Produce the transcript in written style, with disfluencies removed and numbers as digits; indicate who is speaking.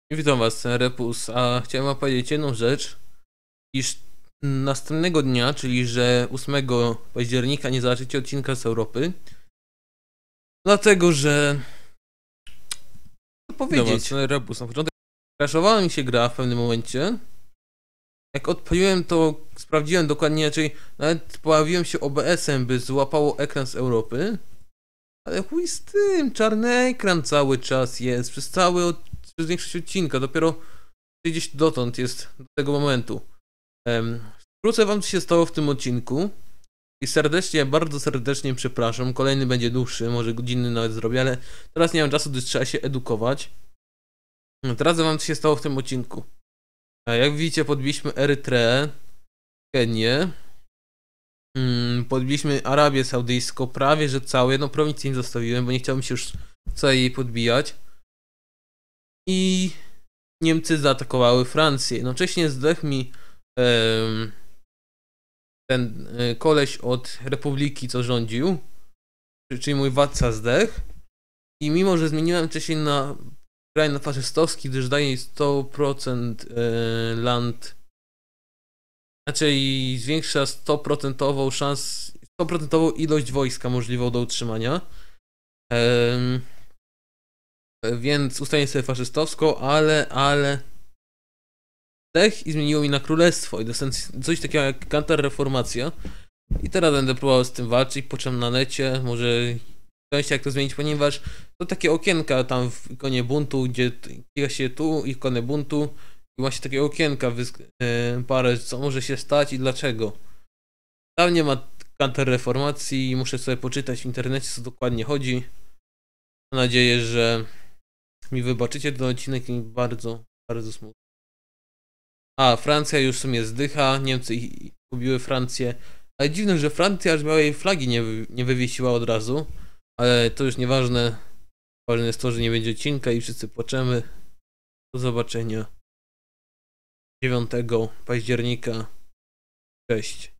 Speaker 1: Witam was, Repus, a chciałem wam powiedzieć jedną rzecz, iż następnego dnia, czyli że 8 października nie zobaczycie odcinka z Europy, dlatego że... Co powiedzieć? Repus, na początek crashowała mi się gra w pewnym momencie. Jak odpaliłem, to sprawdziłem dokładnie, czyli nawet pojawiłem się OBS-em, by złapało ekran z Europy. Ale chuj z tym, czarny ekran cały czas jest, przez większość odcinka, dopiero gdzieś dotąd jest do tego momentu. Wkrótce wam co się stało w tym odcinku i bardzo serdecznie przepraszam, kolejny będzie dłuższy, może godzinny nawet zrobię, ale teraz nie mam czasu, gdyż trzeba się edukować. Teraz wam co się stało w tym odcinku. Jak widzicie, podbiliśmy Erytreę, Kenię, podbiliśmy Arabię Saudyjską, prawie że całe, jedną prowincję nie zostawiłem, bo nie chciałbym się już całej jej podbijać. I Niemcy zaatakowały Francję. Jednocześnie zdechł mi ten koleś od Republiki, co rządził, czyli mój władca zdechł. I mimo, że zmieniłem wcześniej na kraj na faszystowski, gdyż daje 100% land, i zwiększa 100% ilość wojska możliwą do utrzymania. Więc ustawię sobie faszystowską, ale zdech i zmieniło mi na królestwo i dostałem coś takiego jak kontrreformacja. I teraz będę próbował z tym walczyć, po czym na necie może coś jak to zmienić, ponieważ to takie okienka tam w ikonie buntu, gdzie klika się tu, ikonę buntu i właśnie takie okienka parę, co może się stać i dlaczego. Tam nie ma kontrreformacji i muszę sobie poczytać w internecie, co dokładnie chodzi. Mam nadzieję, że mi wybaczycie ten odcinek i bardzo, bardzo smutny. Francja już w sumie zdycha, Niemcy gubiły Francję. Ale dziwne, że Francja aż białej flagi nie wywiesiła od razu. Ale to już nieważne. Ważne jest to, że nie będzie odcinka i wszyscy płaczemy. Do zobaczenia 9 października. Cześć.